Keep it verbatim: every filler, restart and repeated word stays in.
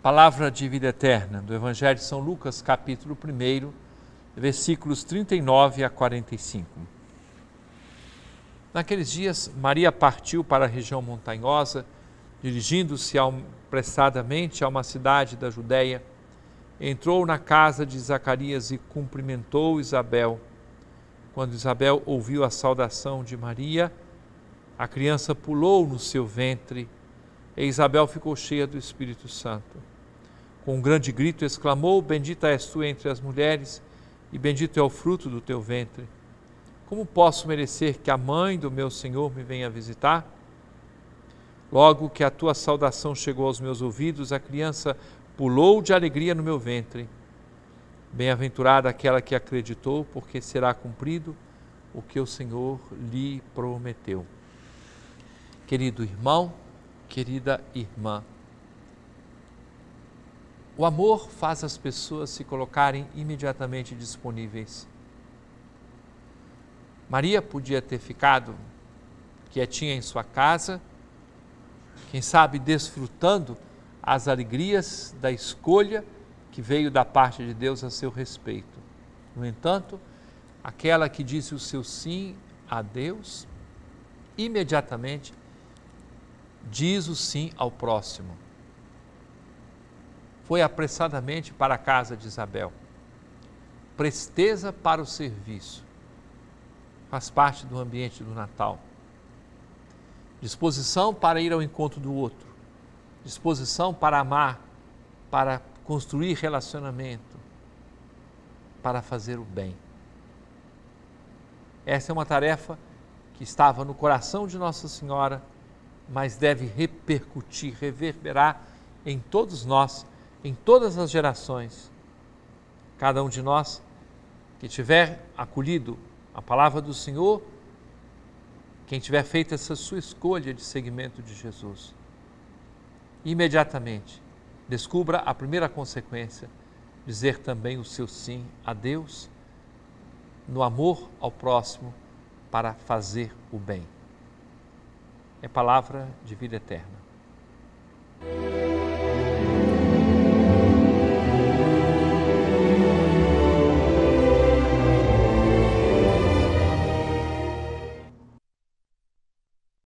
Palavra de vida eterna do Evangelho de São Lucas, capítulo um, versículos trinta e nove a quarenta e cinco. Naqueles dias, Maria partiu para a região montanhosa, dirigindo-se apressadamente a uma cidade da Judéia. Entrou na casa de Zacarias e cumprimentou Isabel. Quando Isabel ouviu a saudação de Maria, a criança pulou no seu ventre e Isabel ficou cheia do Espírito Santo. Com um grande grito exclamou: Bendita és tu entre as mulheres e bendito é o fruto do teu ventre. Como posso merecer que a mãe do meu Senhor me venha visitar? Logo que a tua saudação chegou aos meus ouvidos, a criança pulou de alegria no meu ventre. Bem-aventurada aquela que acreditou, porque será cumprido o que o Senhor lhe prometeu. Querido irmão, querida irmã, o amor faz as pessoas se colocarem imediatamente disponíveis. Maria podia ter ficado quietinha em sua casa, quem sabe desfrutando as alegrias da escolha que veio da parte de Deus a seu respeito. No entanto, aquela que disse o seu sim a Deus, imediatamente diz o sim ao próximo. Foi apressadamente para a casa de Isabel. Presteza para o serviço. Faz parte do ambiente do Natal. Disposição para ir ao encontro do outro. Disposição para amar, para construir relacionamento, para fazer o bem. Essa é uma tarefa que estava no coração de Nossa Senhora, mas deve repercutir, reverberar em todos nós, em todas as gerações. Cada um de nós que tiver acolhido a palavra do Senhor, quem tiver feito essa sua escolha de seguimento de Jesus, imediatamente descubra a primeira consequência, dizer também o seu sim a Deus, no amor ao próximo, para fazer o bem. É palavra de vida eterna.